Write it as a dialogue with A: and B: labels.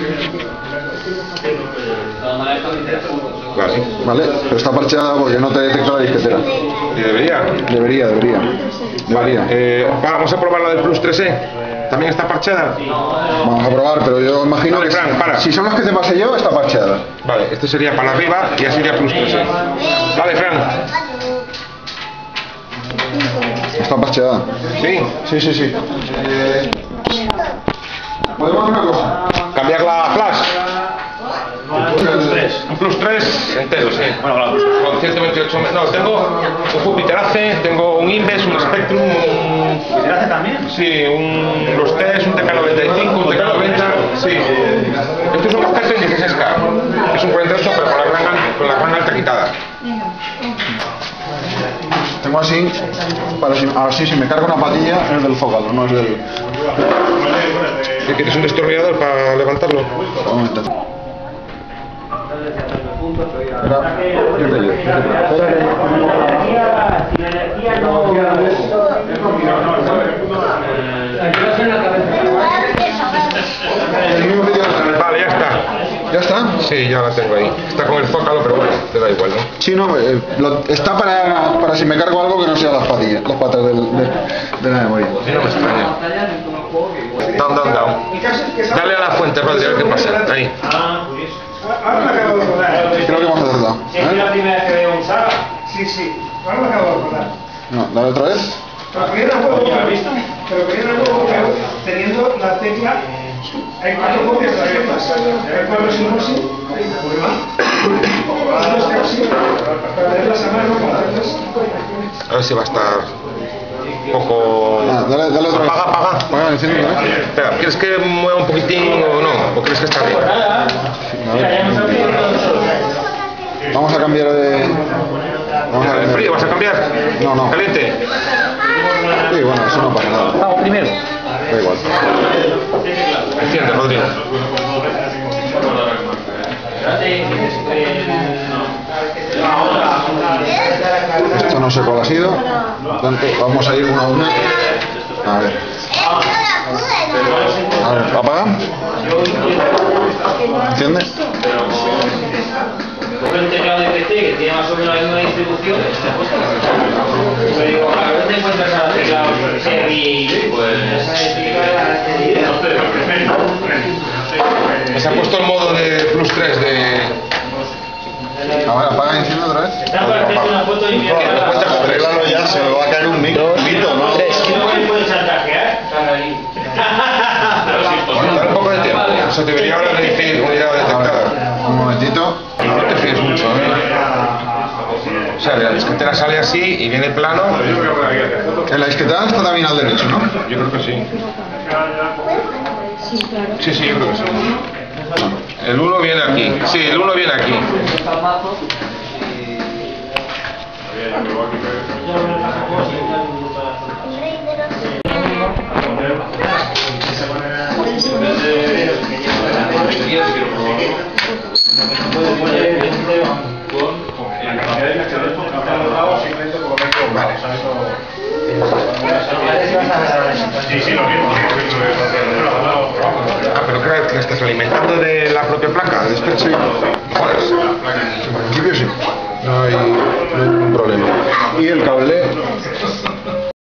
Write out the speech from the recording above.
A: Vale, pero está parcheada porque no te detecta la disquetera.
B: ¿Y debería?
A: Debería.
B: Vamos a probar la del Plus 3E. ¿También está parcheada?
A: Vamos a probar, pero yo imagino
B: Vale,
A: que
B: Fran, para.
A: si son las que te pasé yo, está parcheada.
B: Vale, este sería para arriba y así sería Plus 3E. Vale, Fran.
A: Está parcheada.
B: ¿Sí?
A: Sí. ¿Podemos hacer una cosa?
B: ¿Cambiar la flash? Un Plus 3 entero, sí. Con 128 metros. No, tengo un Jupiter Ace, tengo un Inves, un Spectrum, un...
C: ¿Jupiter Ace también?
B: Sí, un Plus 3, un TK95, un TK90, sí. Este es un objeto de 16K. Es un 48 pero con la gran alta quitada.
A: Tengo así, así si me carga una patilla es del Zócalo, no es del...
B: ¿Y quieres un destornillador para levantarlo?
A: Un momento. Espera, yo te ayudo.
B: Vale, ya está.
A: ¿Ya está?
B: Sí, ya la tengo ahí. Está con el Zócalo, pero bueno, te da igual, ¿no?
A: Sí, no, está para si me cargo algo que no sea las patillas, las patas de la memoria.
B: Sí, no me extraña. Down. Dale a la fuente, Rodri, a ver qué pasa. Ahí.
A: Creo que hemos acertado.
C: ¿Es la primera vez que veo un Saga? Sí. Ahora lo acabo de recordar.
A: No, dale otra vez.
C: Pero que viene el juego, teniendo la tecla, hay 4 copias de las teclas. Hay 4 sin para tenerlas a mano, para hacerlas.
B: A ver si va a estar un poco...
A: Dale otra vez.
B: Apaga.
A: Enciende otra vez.
B: Espera, ¿quieres que mueva un poquitín o no? ¿O crees que está bien?
A: A ver. Vamos a cambiar de...
B: ¿El frío vas a cambiar?
A: No.
B: ¿Caliente?
A: Sí, bueno, eso no pasa nada.
C: Vamos primero.
A: Da igual.
B: Enciende, Rodrigo.
A: Esto no sé cuál ha sido. Tanto, vamos a ir una a una. A ver. Apaga. ¿Enciende?
D: Un teclado de PC que tiene más o menos la misma distribución, pero digo, a ver, te encuentras a teclados Cherry, pues...
B: Se ha puesto el modo de Plus 3 de...
A: A ver, apaga y enciende otra vez.
D: Está para hacerte una foto y mira...
A: Arréglalo ya, se me va a caer un micro. ¿No?
D: ¿Cómo puedes chantajear?
B: Dale un poco de tiempo. Se debería ahora decir unidad detectada.
A: Un momentito.
B: No te fíes mucho, ¿eh? O sea, la disquetera sale así y viene plano.
A: En la disquetera está también al derecho, ¿no?
B: Yo creo que sí. Sí, yo creo que sí. El 1 viene aquí. Sí, el 1 viene aquí. Pero creo que estás alimentando de la propia placa, de despecho. Joder.
A: En principio sí. No hay ningún problema. Y el cable